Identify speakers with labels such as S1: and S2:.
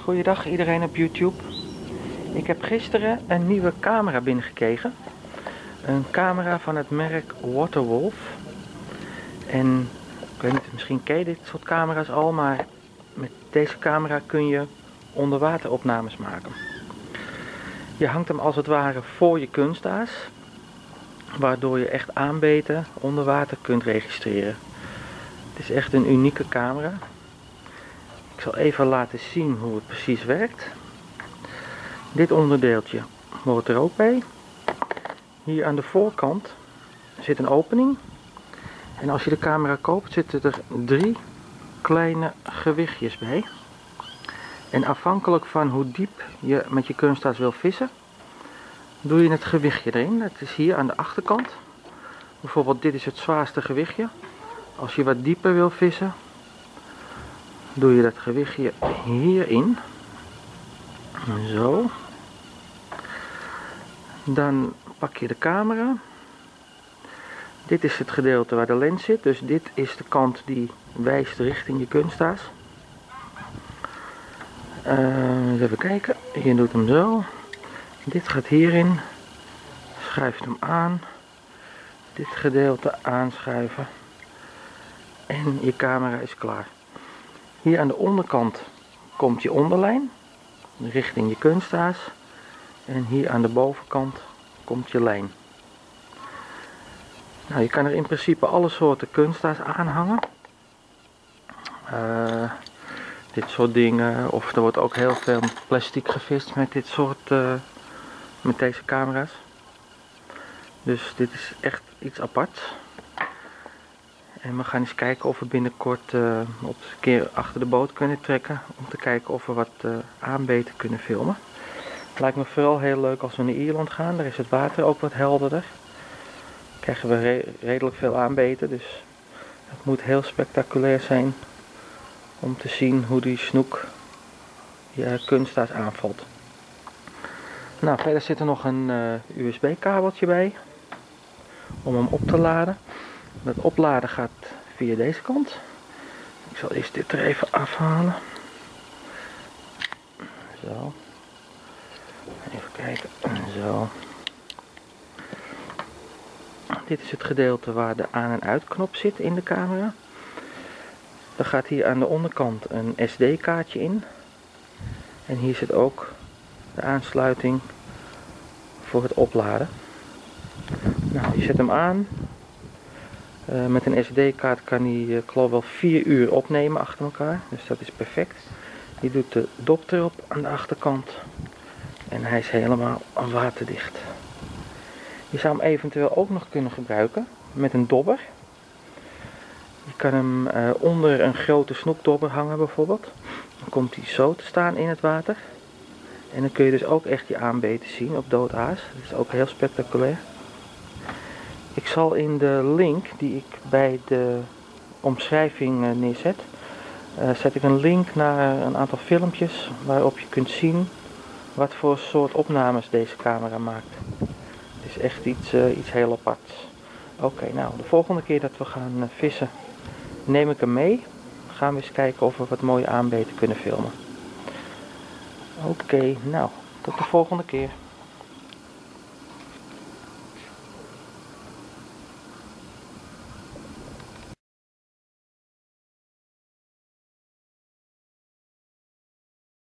S1: Goeiedag iedereen op YouTube. Ik heb gisteren een nieuwe camera binnengekregen. Een camera van het merk Waterwolf. En ik weet niet, misschien ken je dit soort camera's al, maar met deze camera kun je onderwateropnames maken. Je hangt hem als het ware voor je kunstaas, waardoor je echt aanbeten onder water kunt registreren. Het is echt een unieke camera. Ik zal even laten zien hoe het precies werkt. Dit onderdeeltje hoort er ook bij. Hier aan de voorkant zit een opening. En als je de camera koopt zitten er 3 kleine gewichtjes bij. En afhankelijk van hoe diep je met je kunstaas wil vissen, doe je het gewichtje erin. Dat is hier aan de achterkant. Bijvoorbeeld dit is het zwaarste gewichtje. Als je wat dieper wil vissen, doe je dat gewichtje hierin. Zo. Dan pak je de camera. Dit is het gedeelte waar de lens zit. Dus dit is de kant die wijst richting je kunstaas. Even kijken. Je doet hem zo. Dit gaat hierin. Schuift hem aan. Dit gedeelte aanschuiven. En je camera is klaar. Hier aan de onderkant komt je onderlijn richting je kunstaas. En hier aan de bovenkant komt je lijn. Nou, je kan er in principe alle soorten kunstaas aanhangen. Dit soort dingen. Of er wordt ook heel veel plastic gevist met dit soort, met deze camera's. Dus dit is echt iets aparts. En we gaan eens kijken of we binnenkort op een keer achter de boot kunnen trekken. Om te kijken of we wat aanbeten kunnen filmen. Het lijkt me vooral heel leuk als we naar Ierland gaan. Daar is het water ook wat helderder. Krijgen we redelijk veel aanbeten. Dus het moet heel spectaculair zijn om te zien hoe die snoek je kunstaas aanvalt. Nou, verder zit er nog een USB kabeltje bij. Om hem op te laden. Het opladen gaat via deze kant. Ik zal eerst dit er even afhalen. Zo. Even kijken. Zo. Dit is het gedeelte waar de aan- en uitknop zit in de camera. Er gaat hier aan de onderkant een SD-kaartje in. En hier zit ook de aansluiting voor het opladen. Nou, je zet hem aan. Met een SD-kaart kan hij, ik geloof wel 4 uur opnemen achter elkaar. Dus dat is perfect. Je doet de dop erop aan de achterkant. En hij is helemaal waterdicht. Je zou hem eventueel ook nog kunnen gebruiken met een dobber. Je kan hem onder een grote snoekdobber hangen bijvoorbeeld. Dan komt hij zo te staan in het water. En dan kun je dus ook echt je aanbeten zien op dood aas. Dat is ook heel spectaculair. Ik zal in de link die ik bij de omschrijving neerzet, zet ik een link naar een aantal filmpjes waarop je kunt zien wat voor soort opnames deze camera maakt. Het is echt iets heel aparts. Oké, nou de volgende keer dat we gaan vissen neem ik hem mee. Gaan we eens kijken of we wat mooie aanbeten kunnen filmen. Oké, nou tot de volgende keer.